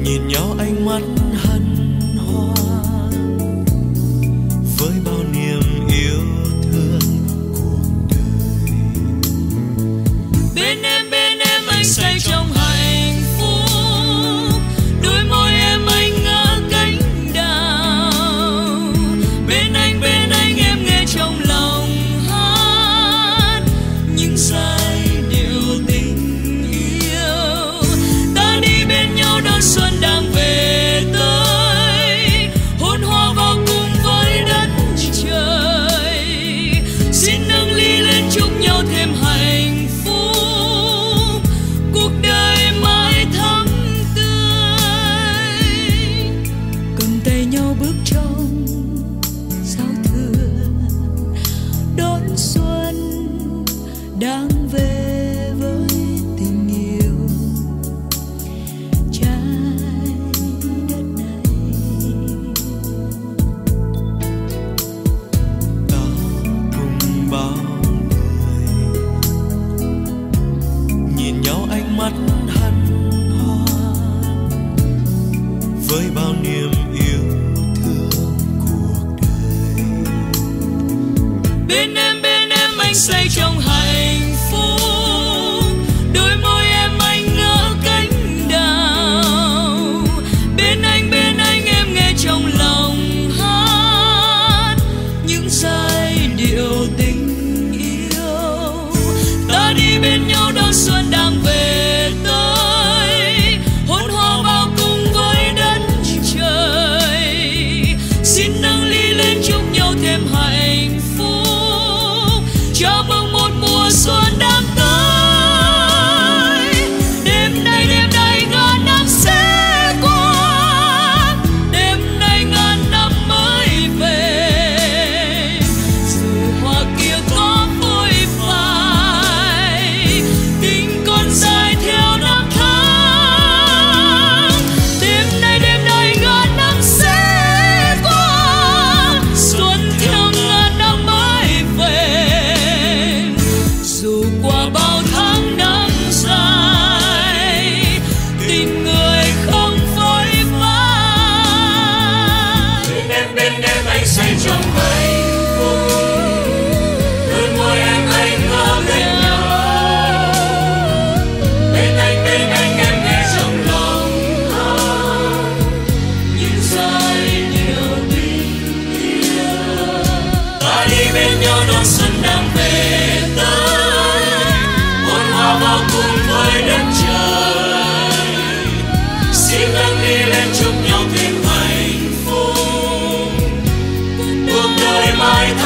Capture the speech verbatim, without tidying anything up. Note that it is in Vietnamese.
nhìn nhau ánh mắt hân hoan với bao niềm yêu thương cuộc đời. Bên em bên em anh say trong hạnh phúc, đôi môi em anh ngỡ cánh đào. Bên anh bên anh em nghe trong lòng hát những giai điệu tình yêu. Ta đi bên nhau đón xuân đang về tới, hôn hoa vào cùng với đất trời. Xin nâng ly lên chúc nhau thêm hạnh phúc, cuộc đời mãi thắm tươi. Cầm tay nhau bước trong giao thừa, đón xuân đang về với tình yêu. Trái đất này Ta cùng bao người nhìn nhau ánh mắt hân hoan với bao niềm yêu thương cuộc đời. bên em bên em anh say trong hạnh phúc, đôi môi em anh ngỡ cánh đào. Bên anh bên anh em nghe trong lòng hát những giai điệu tình yêu. Ta đi bên nhau đón xuân đang về tới, hôn hoa vào cùng với đất trời. Xin nâng ly lên chúc nhau thêm hạnh phúc, chào mừng một mùa xuân đang tới. Đêm nay đêm nay ngàn năm sẽ qua, đêm nay ngàn năm mới về. Rồi hoa kia có phôi phai, tình còn dài theo năm tháng. Đêm nay đêm nay ngàn năm sẽ qua, xuân theo ngàn năm mới về. Dù qua bao tháng năm dài, tình người không phôi phai. Bên em bên em anh say trong hạnh phúc, đôi môi em anh ngỡ cánh nhau. Bên anh bên anh em nghe trong lòng hát những giai điệu tình yêu. Ta đi bên nhau đón xuân đang về tới, hôn hoa vào cùng với đất trời. Xin nâng ly lên chúc nhau thêm hạnh phúc, cuộc đời mãi